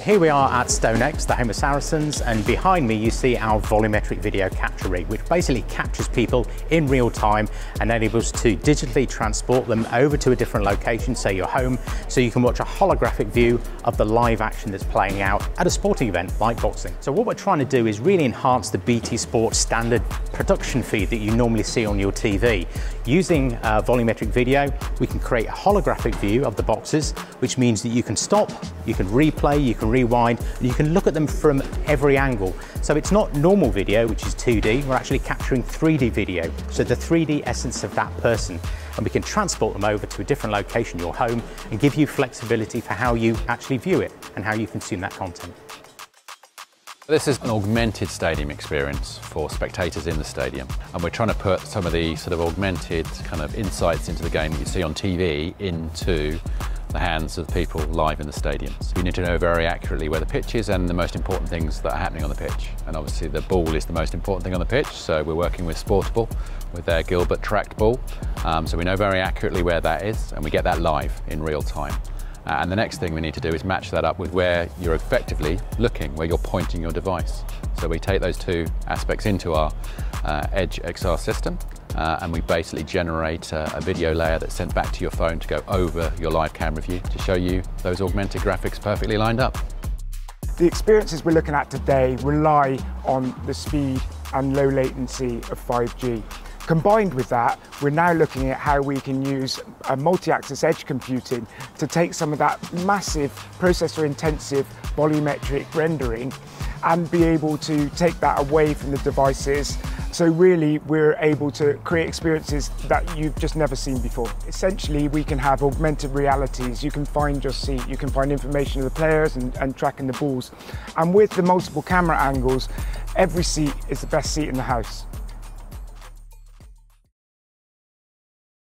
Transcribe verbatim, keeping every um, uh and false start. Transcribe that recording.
here we are at StoneX, the home of Saracens, and behind me you see our volumetric video capture rig, which basically captures people in real time and enables to digitally transport them over to a different location, say your home, so you can watch a holographic view of the live action that's playing out at a sporting event like boxing. So what we're trying to do is really enhance the B T Sport standard production feed that you normally see on your T V. Using uh, volumetric video, we can create a holographic view of the boxes, which means that you can stop, you can replay, you can rewind, and you can look at them from every angle. So it's not normal video, which is two D, we're actually capturing three D video, so the three D essence of that person. And we can transport them over to a different location, your home, and give you flexibility for how you actually view it and how you consume that content. This is an augmented stadium experience for spectators in the stadium, and we're trying to put some of the sort of augmented kind of insights into the game that you see on T V into the hands of people live in the stadiums. You need to know very accurately where the pitch is and the most important things that are happening on the pitch. And obviously the ball is the most important thing on the pitch, so we're working with Sportable with their Gilbert tracked ball. Um, so we know very accurately where that is, and we get that live in real time. Uh, and the next thing we need to do is match that up with where you're effectively looking, where you're pointing your device. So we take those two aspects into our uh, Edge X R system, uh, and we basically generate a, a video layer that's sent back to your phone to go over your live camera view to show you those augmented graphics perfectly lined up. The experiences we're looking at today rely on the speed and low latency of five G. Combined with that, we're now looking at how we can use a multi-axis edge computing to take some of that massive processor-intensive volumetric rendering and be able to take that away from the devices. So really, we're able to create experiences that you've just never seen before. Essentially, we can have augmented realities. You can find your seat, you can find information of the players and, and tracking the balls. And with the multiple camera angles, every seat is the best seat in the house.